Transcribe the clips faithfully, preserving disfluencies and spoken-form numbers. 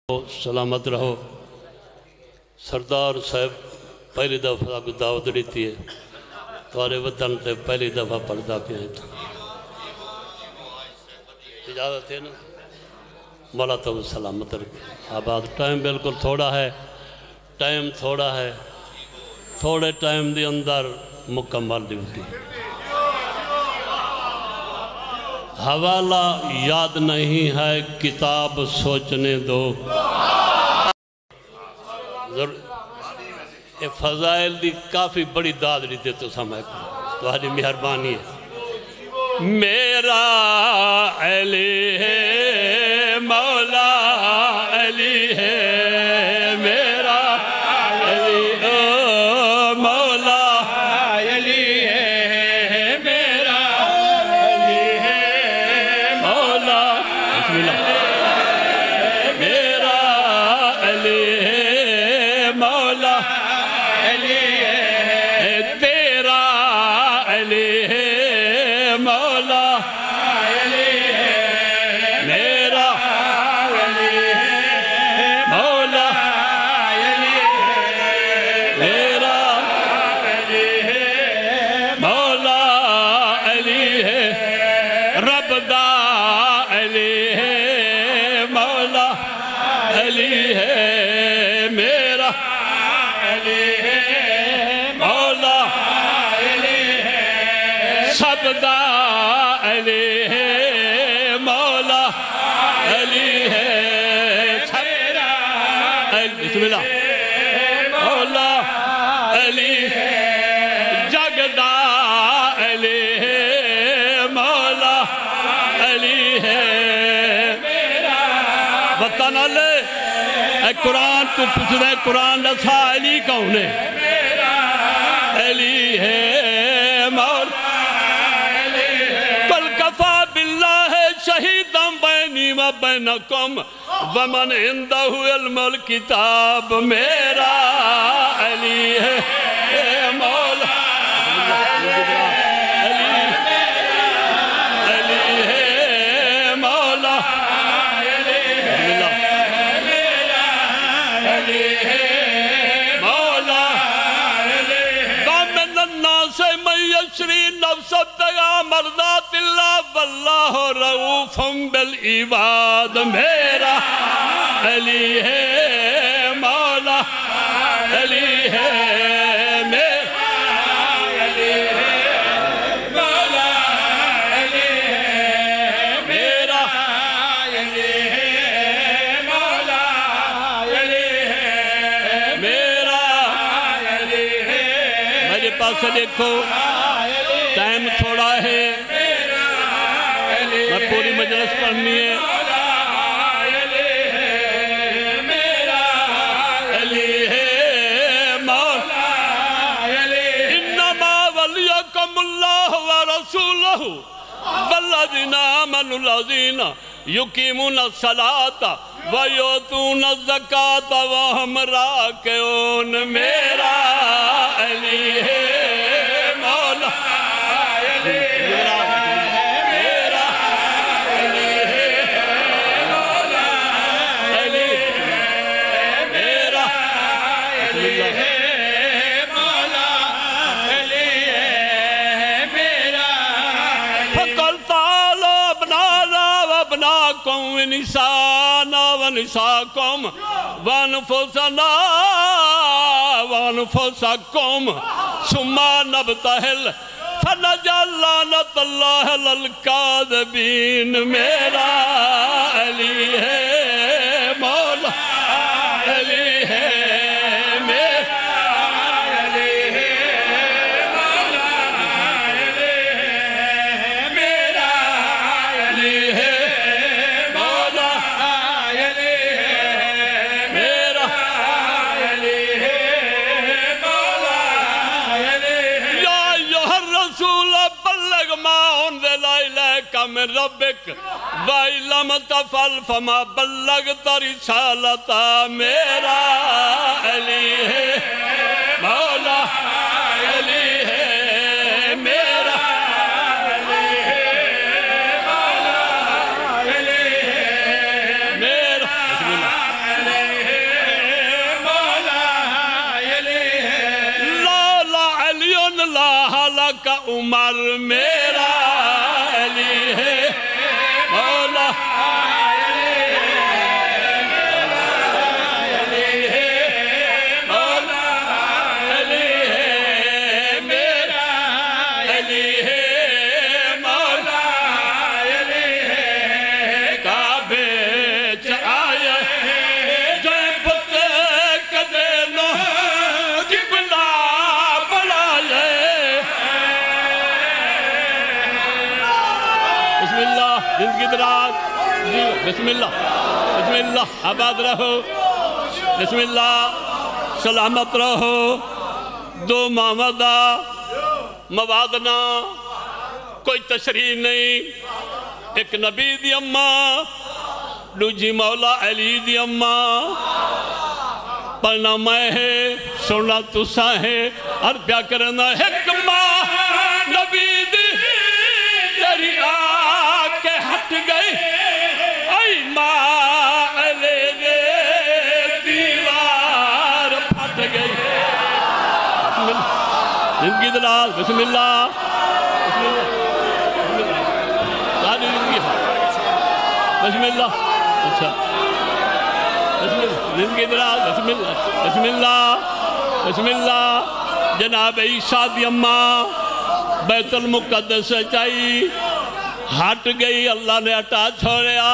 سلامت رہو سردار صاحب پہلی دفعہ کو دعوت دیتی ہے تمہارے وطن تے پہلی دفعہ پردہ پہ ہیں تو اجازت ہے نا مولا تو سلامت رکھے آباد ٹائم بالکل تھوڑا ہے ٹائم تھوڑا ہے تھوڑے ٹائم دے اندر مکمل ڈیوٹی حوالہ یاد نہیں ہے کتاب سوچنے دو یہ فضائل دی کافی بڑی داد دیتے تو سمجھ تو ہاری مہربانی ہے میرا علی ہے مولا علی ہے میرا علی ہے مولا علی ہے میرا علی ہے مولا بسم اللہ میرا علی ہے مولا علی ہے تیرا علی ہے مولا علی ہے میرا علی ہے مولا علی ہے میرا علی ہے مولا علی ہے رب دا علی ہے مولا علی ہے میرا علی ہے مولا علی ہے سب دا علی ہے مولا علی ہے میرا بسم اللہ مولا علی ہے جگ دا علی ہے مولا علی ہے میرا وطن علی اے قرآن تو پوچھ رہے قرآن دسا علی کون ہے علی ہے مولا علی ہے قل کفا باللہ شہیداں بینی و بینکم ومن عندہ علم الکتاب میرا علی ہے مولا مرضات اللہ واللہ رؤوف بالعباد میرا علی ہے مولا علی ہے میرا علی ہے مولا علی ہے میرا علی ہے مولا علی ہے میرا علی ہے میرے پاس دیکھو ٹائم تھوڑا ہے میں پوری مجلس پڑھنی ہے میرا علی ہے مولا انما ولیکم اللہ ورسولہ والذین آمنوا الذین یقیمون الصلاۃ ویؤتون الزکاۃ وہم راکعون میرا علی ہے مولا نسانا ونساکم وانفسنا وانفسکم ثم نبتہل فنجعل لعنت اللہ للکاذبین میرا علی ہے مولا علی ہے میرا علی ہے مولا علی ہے میرا علی ہے من ربک وَإِلَّمْ تَفْعَلْ فَمَا بَلَّغْتَ رِسَالَتَهُ میرا علی ہے مولا علی ہے میرا علی ہے مولا علی ہے میرا عمر میرا علی ہے مولا بسم اللہ بسم اللہ آباد رہو بسم اللہ سلامت رہو دو محمدہ موادنا کوئی تشریح نہیں ایک نبی دی اماں دوجی مولا علی دی اماں پڑھنا میں ہے سننا تسا ہے اور پیا کرنا حکمہ نبی دی تیری آگ کے ہٹ گئی زندگی دلال بسم اللہ بسم اللہ ساری زندگی بسم اللہ اچھا زندگی دلال بسم اللہ بسم اللہ بسم اللہ جناب عیسیٰ دی اماں بیت المقدس سے چاہی ہٹ گئی اللہ نے ہٹا چھوڑیا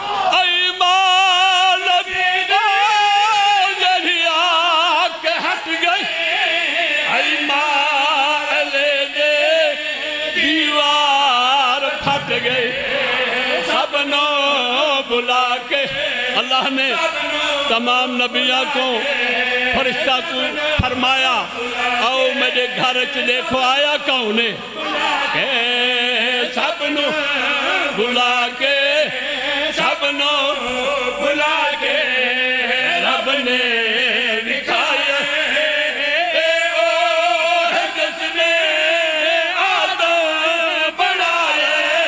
اللہ نے تمام نبیوں کو فرشتہ کو فرمایا آؤ میرے گھر چ دیکھو آیا کون ہے کہ سب نو بلا کے سب نو بلا کے رب نے دکھایا جس نے آدم بنایا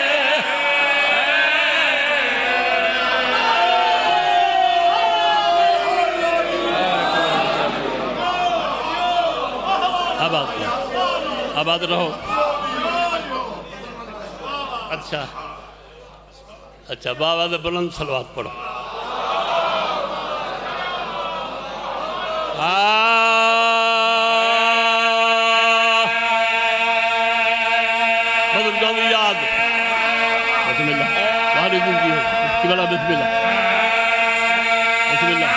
آباد آباد رہو اچھا اچھا بابا دے بلند صلوات پڑھو بزرگان یاد بسم اللہ بہاری زندگی ہو بسم اللہ بسم اللہ بسم اللہ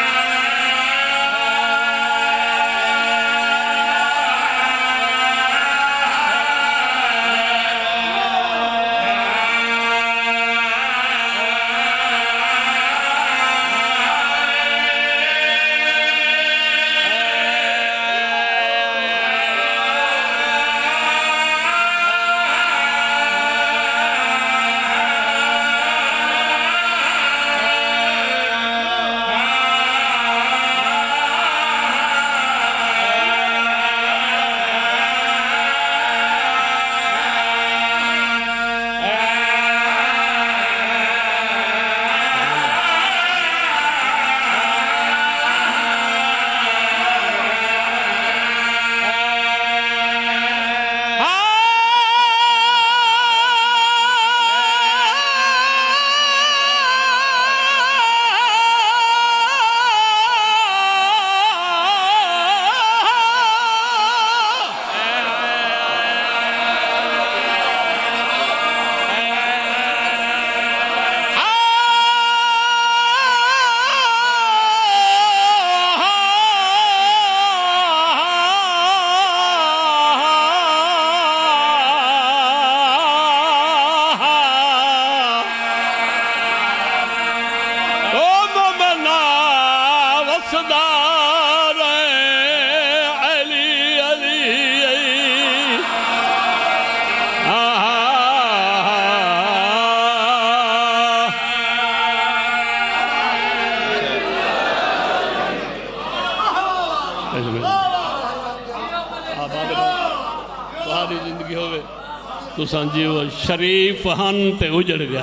تو سانجی وہ شریف ہن تے اجڑ گیا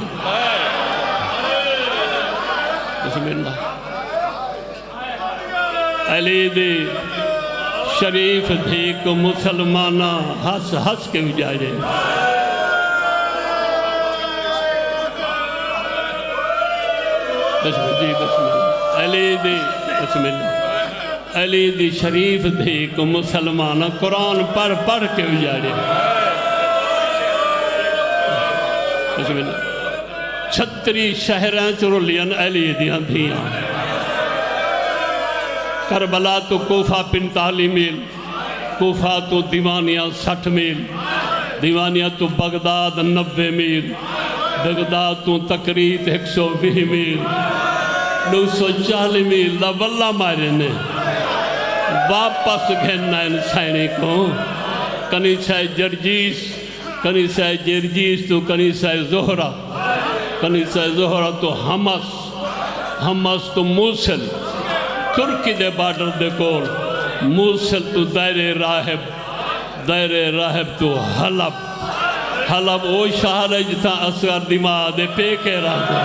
بسم اللہ علی دی شریف دھی کو مسلمانہ ہس ہس کے اجاڑے بسم اللہ بسم اللہ علی دی بسم اللہ علی دی شریف دھی کو مسلمانہ قرآن پڑھ پڑھ کے اجاڑے بسم اللہ چھتری شہریں چرولین علی دیاں دھیاں کربلا تو کوفہ پنتالی میل کوفہ تو دیوانیہ سٹھ میل دیوانیہ تو بغداد نوے میل بغداد تو تقرید ایک سو بھی میل دو سو چالی میل دا واللہ مارے نے واپس گھننا ان سائنے کو کنیسہ جرجیس کنیسہ جرجیس تو کنیسہ زہرہ کنیسہ زہرہ تو حمس حمس تو موسل ترکی دے بارڈر دے کول موسل تو دائر راہب دائر راہب تو حلب حلب او شہر ہے جتا اصغر دماغ دے پیکے رہ دے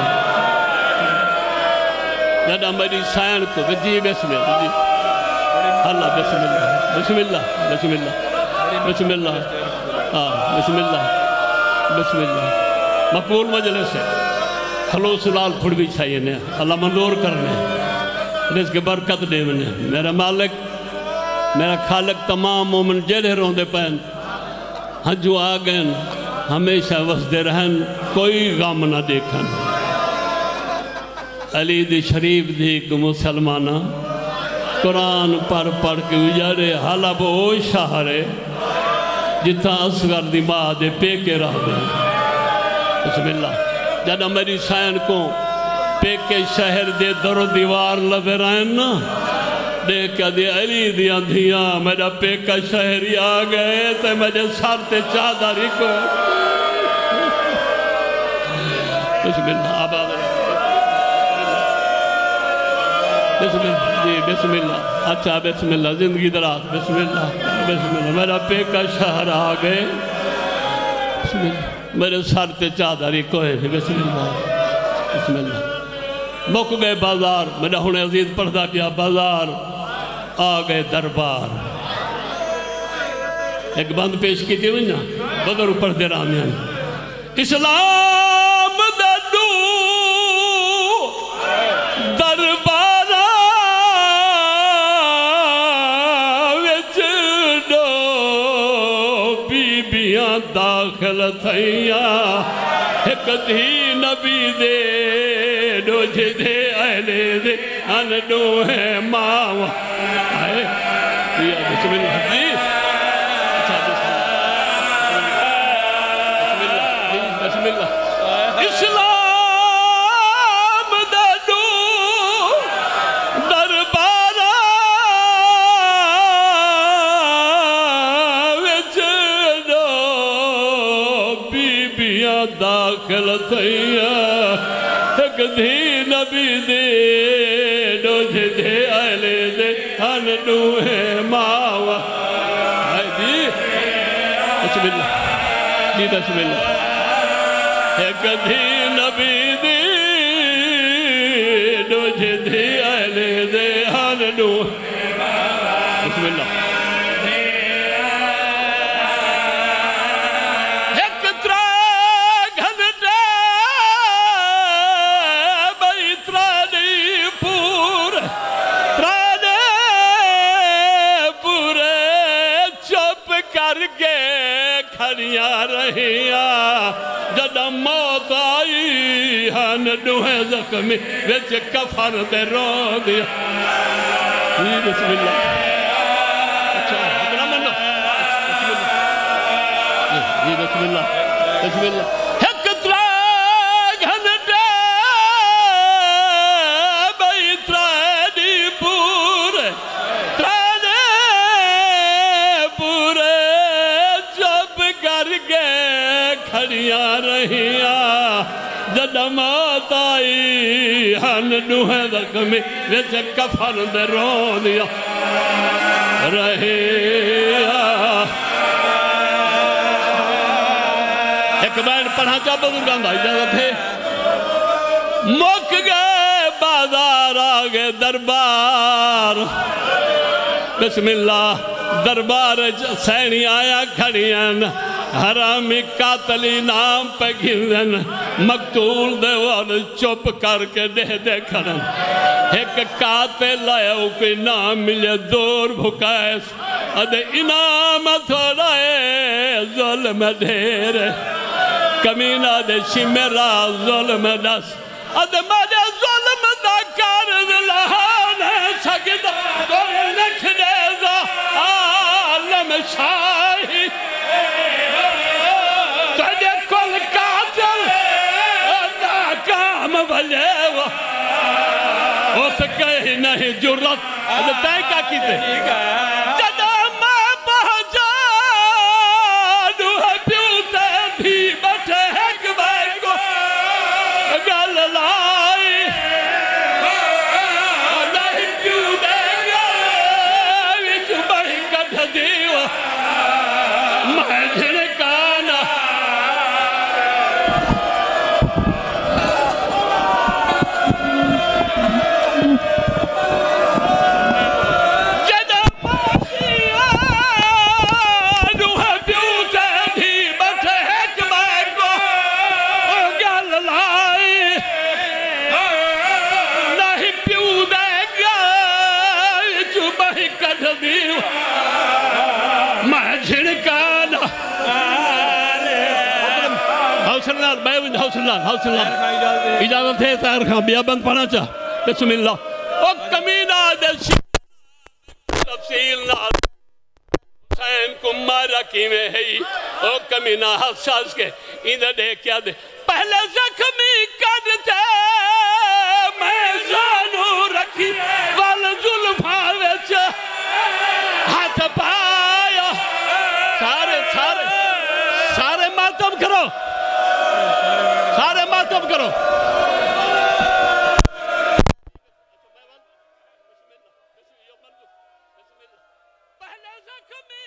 جدہ میری سائن کو جی بسم اللہ جی اللہ بسم اللہ بسم اللہ بسم اللہ بسم اللہ بسم اللہ بسم اللہ مقبول مجلس ہے خلوص لال پھڑ بھی چاہیے نے اللہ منظور کرنے رزق برکت دے منے میرا مالک میرا خالق تمام مومن جیڑے رون دے پہن ہاں جو آگئن ہمیشہ وسدے رہن کوئی غم نہ دیکھن علی دی شریف دی کو مسلمانہ قرآن پڑھ پڑھ کے اجارے حلب او شہرے جتا اصغر دی ماں دے پیکے رہ دے بسم اللہ جدہ میری سائن کو پیکے شہر دے در و دیوار لفے رہن نا دیکھا دے علی دیاں دھیاں میرا پیکا شہری آگئے تے میرے سار تے چادری کو بسم اللہ آباد بسم اللہ جی بسم اللہ اچھا بسم اللہ زندگی دراز بسم اللہ بسم اللہ میرا پیکا شہر آگئے بسم اللہ میرے سار تے چادری کو ہے بسم اللہ بسم اللہ مک گئے بازار میرا ہونے عزیز پڑھدا کیا بازار آگئے دربار ایک بند پیش کی تھی ہوئی نا بدر پڑھ دے رامیان اسلام دادو دربارہ وچ دو بی بیاں داخل تھیاں ایک دھی نبی دے دو جدے اہلے دے انڈو ہے ماں آئے بسم اللہ جی اچھا بسم اللہ بسم اللہ اسلام دادو دربارہ وچ دو بی بیاں داخل تھیاں ایک دھی نبی دے دو جدے اہلے دے انڈو ہے ماں آئے جی بسم اللہ جی بسم اللہ ایک دھی نبی دے دو جدے اہلے دے انڈو بسم اللہ جدہ موت آئی ہن دوہے زخمی وچ کفر دے رو دیا بسم اللہ اچھا اپنا منو جی بسم اللہ بسم اللہ ایک تراغ ہنٹے بھائی ترائنی پورے ترائنے پورے جب کر گئے کھڑیاں رہیاں جدہ موت آئی ہن دوہے زخمی وچ کفر دے رو دیا رہیاں ایک بین پڑھا چاہ بزرگان دا اجازت ہے مک گئے بازار آگے دربار بسم اللہ دربار سینی آیا کھڑیاں حرامی قاتلی نام پہ گھن مقتول دے وال چپ کر کے دے دے کھڑن ایک قاتل آیا کوئی نام ملے دور بھکائس ادھے انعام تھوڑا ہے ظلم دھیر کمینہ دے شمیرہ ظلم دس ادھے مجھے ظلم دا کارد لہانے سکتا کوئی نکھ دیزا عالم شاہی تجھے کل قاتل ناکام بھلے وہ اس کہیں نہیں جرت ادھے تائیں کا کیتے جدہ میں پہنچا دوہ پیوتے بھی بٹھے ایک بھائی کو گل لائی نہیں پیوتے گئے وچ بھائی کٹھ دیوا میں جھنکانا اجازت ہے تاہر خان بیا بند پڑھنا چاہ بسم اللہ او کمینہ دل شیئر تفصیل نال حسین کو مارا کی میں ہے او کمینہ حساس کے ادھر دے کیا دے پہلے زخمی کرتے میں زانو رکھی وال ظلفاوے چا ہاتھ پایا سارے سارے سارے ماتم کرو سارے ماتم کرو پہلے زخمی